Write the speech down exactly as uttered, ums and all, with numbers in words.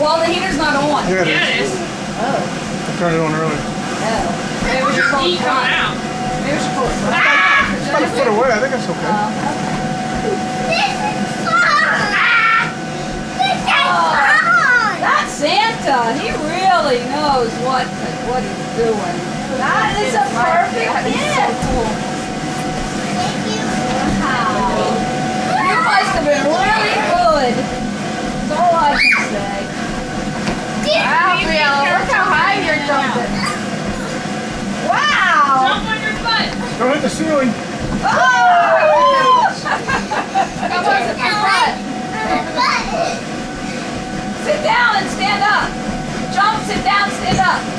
Well, the heater's not on. Yeah, it Yeah, it is. is. Oh. I turned it on early. Oh. Maybe we should pull it Heat coming front. out. Maybe we should pull it front. It's about a foot away. I think it's okay. Um, okay. This is fun! This is fun! That's Santa. He really knows what what he's doing. That is a perfect gift. Thank you. Wow. You must have been really good. That's all I can say. Wow, Briella, look how high you're jumping. Wow. Jump on your butt. Don't hit the ceiling. Oh! That wasn't for fun. Sit down and stand up. Jump, sit down, stand up.